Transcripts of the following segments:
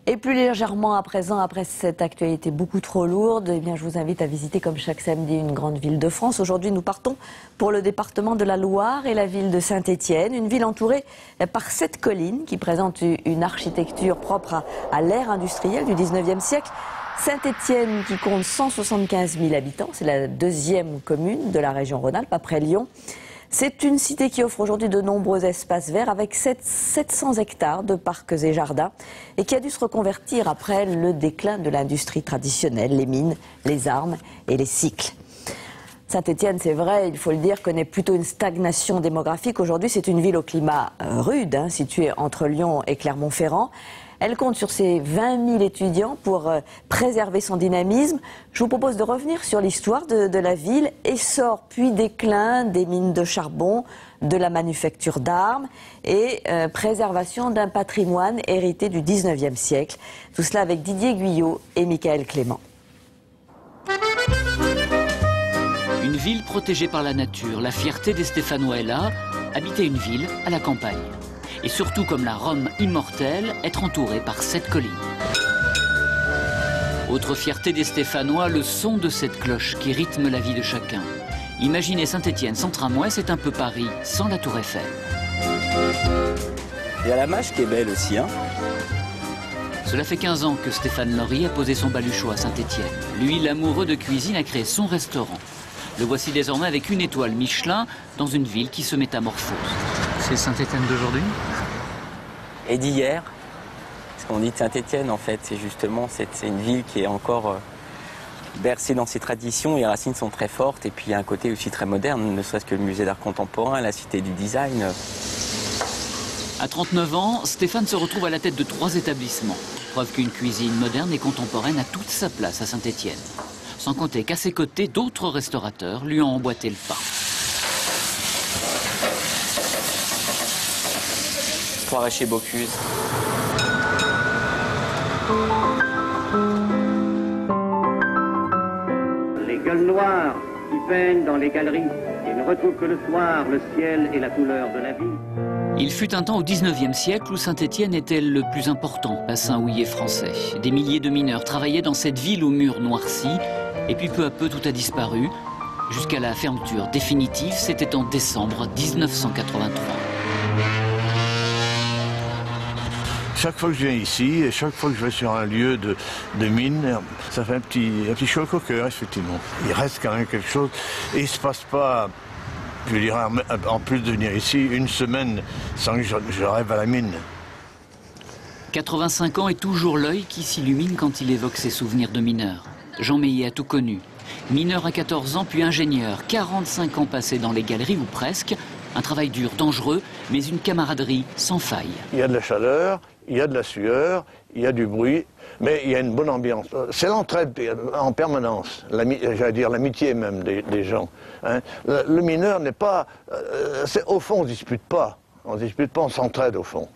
Et plus légèrement à présent, après cette actualité beaucoup trop lourde, eh bien, je vous invite à visiter comme chaque samedi une grande ville de France. Aujourd'hui, nous partons pour le département de la Loire et la ville de Saint-Étienne, une ville entourée par 7 collines qui présentent une architecture propre à l'ère industrielle du 19e siècle. Saint-Étienne qui compte 175 000 habitants, c'est la deuxième commune de la région Rhône-Alpes après Lyon. C'est une cité qui offre aujourd'hui de nombreux espaces verts avec 700 hectares de parcs et jardins et qui a dû se reconvertir après le déclin de l'industrie traditionnelle, les mines, les armes et les cycles. Saint-Étienne, c'est vrai, il faut le dire, connaît plutôt une stagnation démographique. Aujourd'hui, c'est une ville au climat rude, située entre Lyon et Clermont-Ferrand. Elle compte sur ses 20 000 étudiants pour préserver son dynamisme. Je vous propose de revenir sur l'histoire de la ville, essor puis déclin des mines de charbon, de la manufacture d'armes et préservation d'un patrimoine hérité du 19e siècle. Tout cela avec Didier Guyot et Michael Clément. Une ville protégée par la nature, la fierté des Stéphanois est là, habiter une ville à la campagne. Et surtout, comme la Rome immortelle, être entouré par 7 collines. Autre fierté des Stéphanois, le son de cette cloche qui rythme la vie de chacun. Imaginez Saint-Étienne sans tramway, c'est un peu Paris sans la Tour Eiffel. Il y a la mâche qui est belle aussi, hein. Cela fait 15 ans que Stéphane Laurie a posé son baluchon à Saint-Étienne. Lui, l'amoureux de cuisine, a créé son restaurant. Le voici désormais avec une étoile Michelin dans une ville qui se métamorphose. C'est Saint-Étienne d'aujourd'hui ? Et d'hier, ce qu'on dit de Saint-Étienne en fait, c'est justement c'est une ville qui est encore bercée dans ses traditions, les racines sont très fortes et puis il y a un côté aussi très moderne, ne serait-ce que le musée d'art contemporain, la cité du design. À 39 ans, Stéphane se retrouve à la tête de 3 établissements. Preuve qu'une cuisine moderne et contemporaine a toute sa place à Saint-Étienne. Sans compter qu'à ses côtés, d'autres restaurateurs lui ont emboîté le pas. 3 chez Bocuse. Les gueules noires qui peignent dans les galeries et ne retrouvent que le soir le ciel et la couleur de la vie. Il fut un temps au 19e siècle où Saint-Étienne était le plus important bassin houiller français. Des milliers de mineurs travaillaient dans cette ville aux murs noircis. Et puis peu à peu, tout a disparu. Jusqu'à la fermeture définitive, c'était en décembre 1983. Chaque fois que je viens ici, et chaque fois que je vais sur un lieu de mine, ça fait un petit choc au cœur, effectivement. Il reste quand même quelque chose. Et il ne se passe pas, je dirais, en plus de venir ici, une semaine sans que je rêve à la mine. 85 ans et toujours l'œil qui s'illumine quand il évoque ses souvenirs de mineur. Jean Meillet a tout connu. Mineur à 14 ans, puis ingénieur. 45 ans passés dans les galeries, ou presque. Un travail dur, dangereux, mais une camaraderie sans faille. Il y a de la chaleur, il y a de la sueur, il y a du bruit, mais il y a une bonne ambiance. C'est l'entraide en permanence, j'allais dire l'amitié même des gens. Hein. Le mineur n'est pas... au fond, on ne dispute pas. On ne dispute pas, on s'entraide au fond.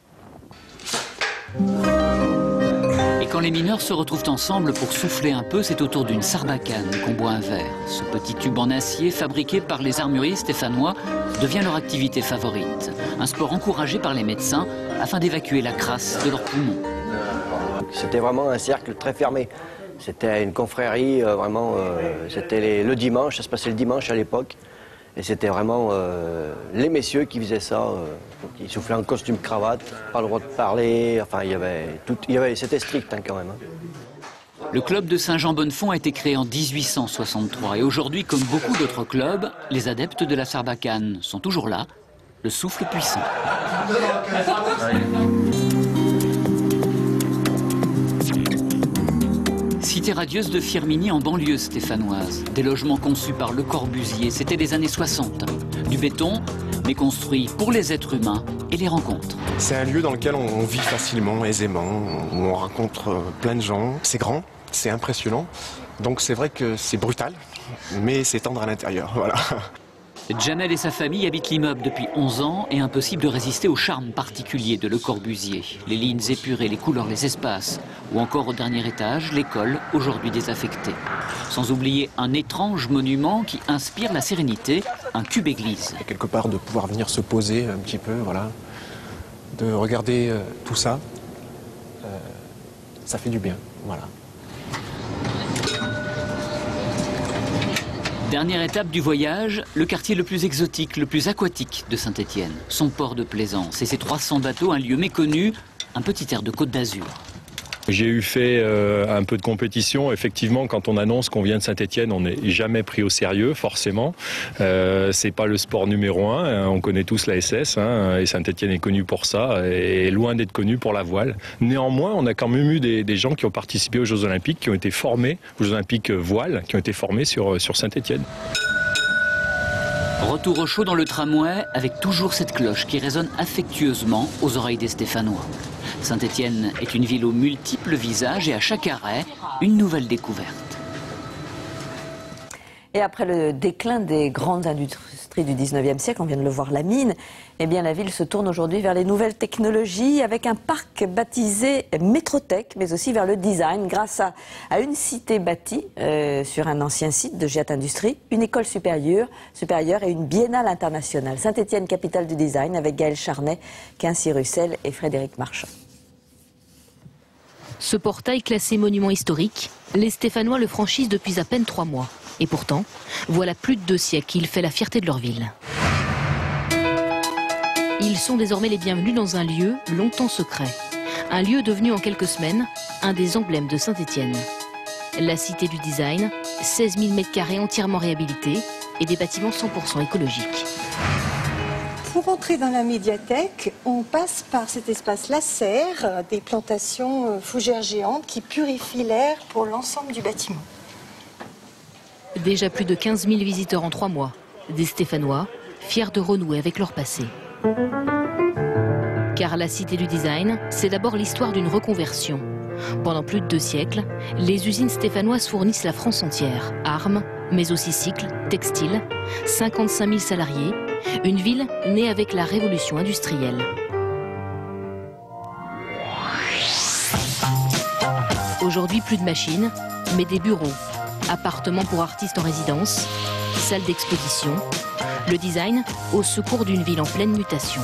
Et quand les mineurs se retrouvent ensemble pour souffler un peu, c'est autour d'une sarbacane qu'on boit un verre. Ce petit tube en acier fabriqué par les armuriers stéphanois devient leur activité favorite. Un sport encouragé par les médecins afin d'évacuer la crasse de leurs poumons. C'était vraiment un cercle très fermé. C'était une confrérie, vraiment, c'était le dimanche, ça se passait le dimanche à l'époque. Et c'était vraiment les messieurs qui faisaient ça, qui soufflaient en costume cravate, pas le droit de parler, enfin c'était strict hein, quand même. Hein. Le club de Saint-Jean-Bonnefond a été créé en 1863 et aujourd'hui, comme beaucoup d'autres clubs, les adeptes de la sarbacane sont toujours là, le souffle puissant. Cité radieuse de Firminy en banlieue stéphanoise. Des logements conçus par Le Corbusier, c'était les années 60. Du béton, mais construit pour les êtres humains et les rencontres. C'est un lieu dans lequel on vit facilement, aisément, où on rencontre plein de gens. C'est grand, c'est impressionnant, donc c'est vrai que c'est brutal, mais c'est tendre à l'intérieur, voilà. Jamel et sa famille habitent l'immeuble depuis 11 ans et impossible de résister au charme particulier de Le Corbusier. Les lignes épurées, les couleurs, les espaces. Ou encore au dernier étage, l'école, aujourd'hui désaffectée. Sans oublier un étrange monument qui inspire la sérénité, un cube-église. Quelque part de pouvoir venir se poser un petit peu, voilà. De regarder tout ça. ça fait du bien. Voilà. Dernière étape du voyage, le quartier le plus exotique, le plus aquatique de Saint-Étienne, son port de plaisance et ses 300 bateaux, un lieu méconnu, un petit air de Côte d'Azur. J'ai eu fait un peu de compétition. Effectivement, quand on annonce qu'on vient de Saint-Étienne, on n'est jamais pris au sérieux, forcément. C'est pas le sport numéro 1. Hein. On connaît tous la SS, hein, et Saint-Étienne est connu pour ça, et loin d'être connu pour la voile. Néanmoins, on a quand même eu des gens qui ont participé aux Jeux Olympiques, qui ont été formés aux Jeux Olympiques voile, qui ont été formés sur Saint-Étienne. Retour au chaud dans le tramway, avec toujours cette cloche qui résonne affectueusement aux oreilles des Stéphanois. Saint-Étienne est une ville aux multiples visages et à chaque arrêt, une nouvelle découverte. Et après le déclin des grandes industries du 19e siècle, on vient de le voir, la mine, eh bien la ville se tourne aujourd'hui vers les nouvelles technologies avec un parc baptisé Métrotech, mais aussi vers le design grâce à une cité bâtie sur un ancien site de Giat Industrie, une école supérieure et une biennale internationale. Saint-Étienne, capitale du design, avec Gaël Charnet, Quincy Russell et Frédéric Marchand. Ce portail classé monument historique, les Stéphanois le franchissent depuis à peine 3 mois. Et pourtant, voilà plus de 2 siècles qu'il fait la fierté de leur ville. Ils sont désormais les bienvenus dans un lieu longtemps secret. Un lieu devenu en quelques semaines un des emblèmes de Saint-Étienne. La cité du design, 16 000 m² entièrement réhabilités et des bâtiments 100% écologiques. Pour entrer dans la médiathèque, on passe par cet espace la serre, des plantations fougères géantes qui purifient l'air pour l'ensemble du bâtiment. Déjà plus de 15 000 visiteurs en 3 mois. Des Stéphanois, fiers de renouer avec leur passé. Car la cité du design, c'est d'abord l'histoire d'une reconversion. Pendant plus de 2 siècles, les usines stéphanoises fournissent la France entière. Armes, mais aussi cycles, textiles, 55 000 salariés. Une ville née avec la révolution industrielle. Aujourd'hui, plus de machines, mais des bureaux, appartements pour artistes en résidence, salles d'exposition. Le design au secours d'une ville en pleine mutation.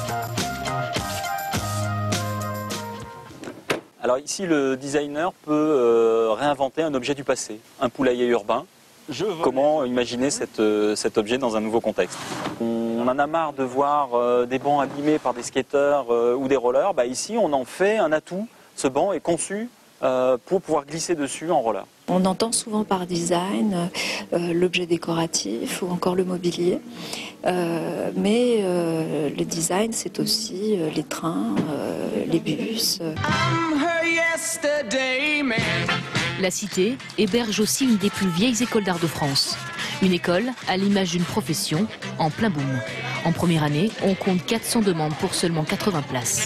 Alors ici, le designer peut réinventer un objet du passé, un poulailler urbain. Comment imaginer cet objet dans un nouveau contexte? On en a marre de voir des bancs abîmés par des skateurs ou des rollers. Bah, ici, on en fait un atout. Ce banc est conçu pour pouvoir glisser dessus en roller. On entend souvent par design l'objet décoratif ou encore le mobilier. Mais le design, c'est aussi les trains, les bus. La cité héberge aussi une des plus vieilles écoles d'art de France. Une école à l'image d'une profession en plein boom. En première année, on compte 400 demandes pour seulement 80 places.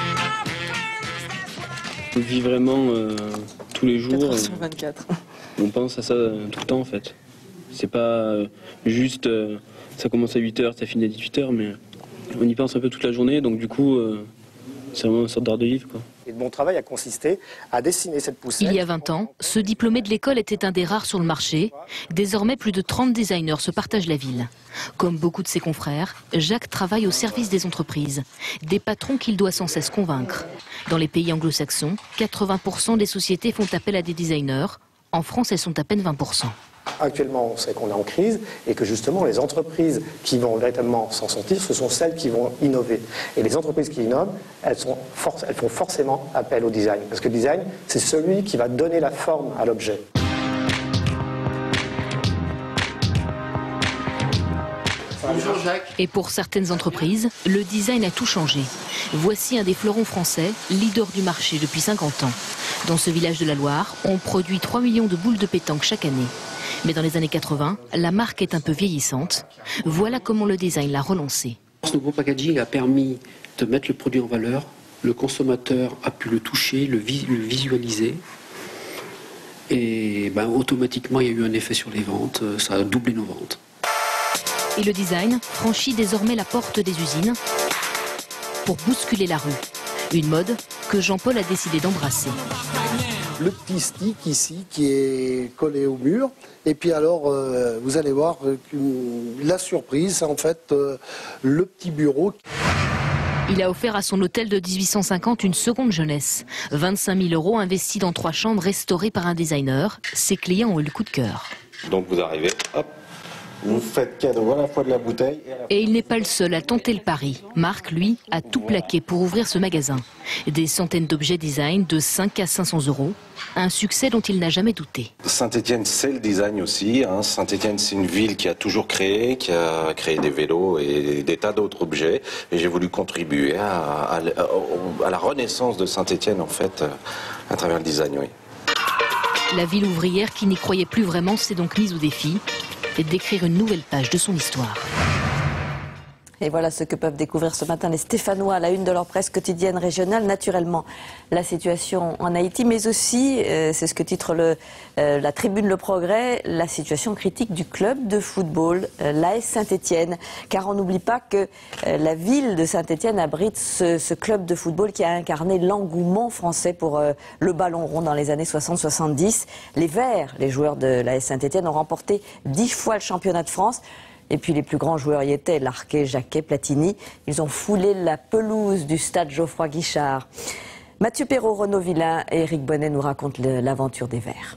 On vit vraiment tous les jours. 424. On pense à ça tout le temps en fait. C'est pas juste ça commence à 8h, ça finit à 18h, mais on y pense un peu toute la journée, donc du coup c'est vraiment une sorte d'art de vivre, quoi. Et mon travail a consisté à dessiner cette poussette. Il y a 20 ans, ce diplômé de l'école était un des rares sur le marché. Désormais, plus de 30 designers se partagent la ville. Comme beaucoup de ses confrères, Jacques travaille au service des entreprises, des patrons qu'il doit sans cesse convaincre. Dans les pays anglo-saxons, 80% des sociétés font appel à des designers. En France, elles sont à peine 20%. Actuellement, on sait qu'on est en crise et que justement les entreprises qui vont véritablement s'en sortir, ce sont celles qui vont innover. Et les entreprises qui innovent, elles font forcément appel au design. Parce que le design, c'est celui qui va donner la forme à l'objet. Bonjour Jacques. Et pour certaines entreprises, le design a tout changé. Voici un des fleurons français, leader du marché depuis 50 ans. Dans ce village de la Loire, on produit 3 millions de boules de pétanque chaque année. Mais dans les années 80, la marque est un peu vieillissante. Voilà comment le design l'a relancé. Ce nouveau packaging a permis de mettre le produit en valeur. Le consommateur a pu le toucher, le visualiser. Et automatiquement, il y a eu un effet sur les ventes. Ça a doublé nos ventes. Et le design franchit désormais la porte des usines pour bousculer la rue. Une mode que Jean-Paul a décidé d'embrasser. Le petit stick ici qui est collé au mur. Et puis alors, vous allez voir la surprise, c'est en fait le petit bureau. Il a offert à son hôtel de 1850 une seconde jeunesse. 25 000 € investis dans 3 chambres restaurées par un designer. Ses clients ont eu le coup de cœur. Donc vous arrivez, hop, vous faites cadeau à la fois de la bouteille Et il n'est pas le seul à tenter le pari. Marc, lui, a tout plaqué pour ouvrir ce magasin. Des centaines d'objets design de 5 à 500 €. Un succès dont il n'a jamais douté. Saint-Étienne, c'est le design aussi. Saint-Étienne, c'est une ville qui a toujours créé, qui a créé des vélos et des tas d'autres objets. Et j'ai voulu contribuer à la renaissance de Saint-Étienne, en fait, à travers le design, oui. La ville ouvrière qui n'y croyait plus vraiment s'est donc mise au défi d'écrire une nouvelle page de son histoire. Et voilà ce que peuvent découvrir ce matin les Stéphanois à la une de leur presse quotidienne régionale. Naturellement, la situation en Haïti, mais aussi, c'est ce que titre la tribune Le Progrès, la situation critique du club de football, l'AS Saint-Étienne. Car on n'oublie pas que la ville de Saint-Étienne abrite ce club de football qui a incarné l'engouement français pour le ballon rond dans les années 60-70. Les Verts, les joueurs de l'AS Saint-Étienne, ont remporté 10 fois le championnat de France. Et puis les plus grands joueurs y étaient, Larquet, Jacquet, Platini. Ils ont foulé la pelouse du stade Geoffroy-Guichard. Mathieu Perrault, Renaud Villain et Eric Bonnet nous racontent l'aventure des Verts.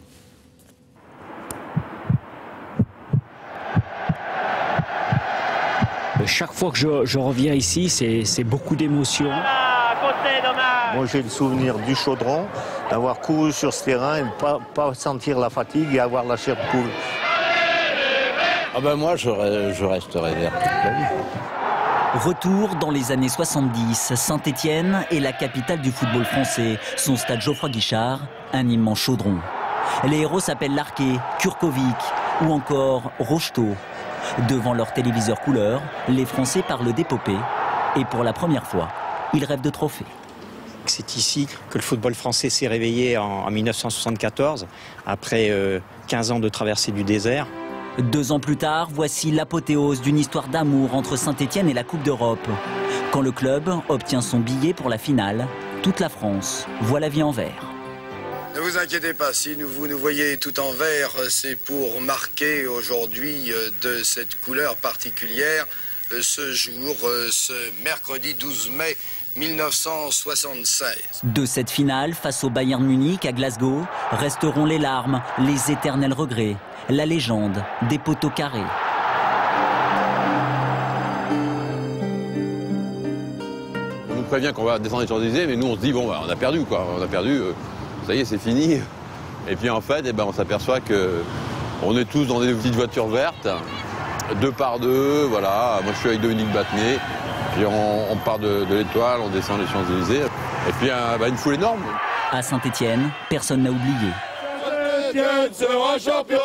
Chaque fois que je reviens ici, c'est beaucoup d'émotions. Moi j'ai le souvenir du chaudron, d'avoir couru sur ce terrain et de ne pas sentir la fatigue et avoir la chair de poule. Ah ben moi, je resterai vert toute la vie. Retour dans les années 70, Saint-Étienne est la capitale du football français. Son stade Geoffroy-Guichard, un immense chaudron. Les héros s'appellent Larquet, Kurkovic ou encore Rocheteau. Devant leur téléviseur couleur, les Français parlent d'épopée. Et pour la première fois, ils rêvent de trophées. C'est ici que le football français s'est réveillé en 1974, après 15 ans de traversée du désert. 2 ans plus tard, voici l'apothéose d'une histoire d'amour entre Saint-Étienne et la Coupe d'Europe. Quand le club obtient son billet pour la finale, toute la France voit la vie en vert. Ne vous inquiétez pas, si vous nous voyez tout en vert, c'est pour marquer aujourd'hui de cette couleur particulière ce jour, ce mercredi 12 mai 1976. De cette finale, face au Bayern Munich à Glasgow, resteront les larmes, les éternels regrets, la légende des poteaux carrés. On nous prévient qu'on va descendre les Champs-Élysées, mais nous on se dit bon bah, on a perdu quoi, on a perdu, ça y est c'est fini. Et puis en fait on s'aperçoit que on est tous dans des petites voitures vertes, 2 par 2, voilà. Moi je suis avec Dominique Battenet, puis on part de l'Étoile, on descend les Champs-Élysées, et puis une foule énorme. À Saint-Étienne, personne n'a oublié. Saint-Étienne sera champion.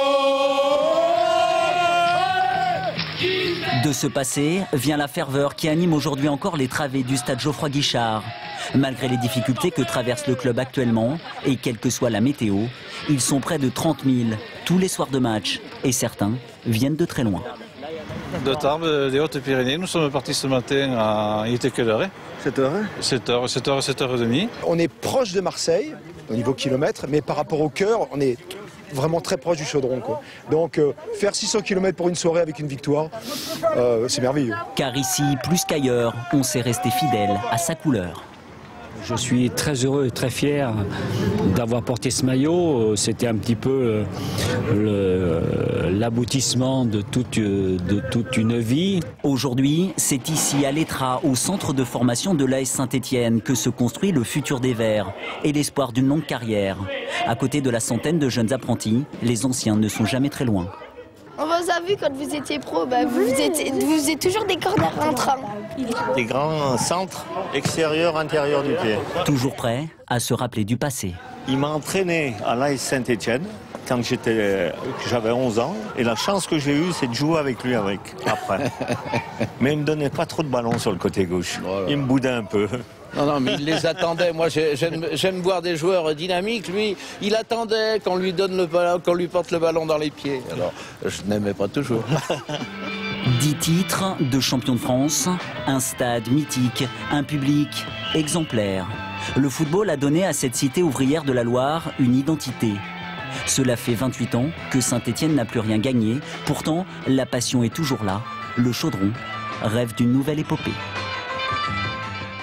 De ce passé vient la ferveur qui anime aujourd'hui encore les travées du stade Geoffroy-Guichard. Malgré les difficultés que traverse le club actuellement, et quelle que soit la météo, ils sont près de 30 000 tous les soirs de match, et certains viennent de très loin. De Tarbes, des Hautes-Pyrénées, nous sommes partis ce matin il était quelle heure? 7h 7h30. On est proche de Marseille, au niveau kilomètre, mais par rapport au cœur, on est vraiment très proche du chaudron, quoi. Donc faire 600 km pour une soirée avec une victoire, c'est merveilleux. Car ici, plus qu'ailleurs, on s'est resté fidèle à sa couleur. Je suis très heureux et très fier d'avoir porté ce maillot. C'était un petit peu l'aboutissement de toute une vie. Aujourd'hui, c'est ici à l'Étra, au centre de formation de l'AS Saint-Étienne, que se construit le futur des Verts et l'espoir d'une longue carrière. À côté de la centaine de jeunes apprentis, les anciens ne sont jamais très loin. On vous a vu quand vous étiez pro, vous faisiez toujours des corners rentrants. Des grands centres extérieurs, intérieurs du pied. Toujours prêt à se rappeler du passé. Il m'a entraîné à l'AS Saint-Étienne quand j'avais 11 ans. Et la chance que j'ai eue, c'est de jouer avec lui après. Mais il ne me donnait pas trop de ballons sur le côté gauche. Voilà. Il me boudait un peu. Non, mais il les attendait. Moi, j'aime voir des joueurs dynamiques. Lui, il attendait qu'on lui donne le ballon, qu'on lui porte le ballon dans les pieds. Alors, je n'aimais pas toujours. 10 titres de champion de France, un stade mythique, un public exemplaire. Le football a donné à cette cité ouvrière de la Loire une identité. Cela fait 28 ans que Saint-Étienne n'a plus rien gagné. Pourtant, la passion est toujours là. Le chaudron rêve d'une nouvelle épopée.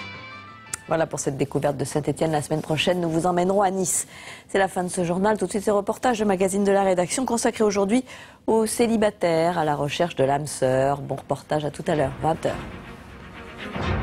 Voilà pour cette découverte de Saint-Étienne. La semaine prochaine, nous vous emmènerons à Nice. C'est la fin de ce journal. Tout de suite, ce reportage, le magazine de la rédaction consacré aujourd'hui aux célibataires, à la recherche de l'âme sœur. Bon reportage à tout à l'heure, 20h.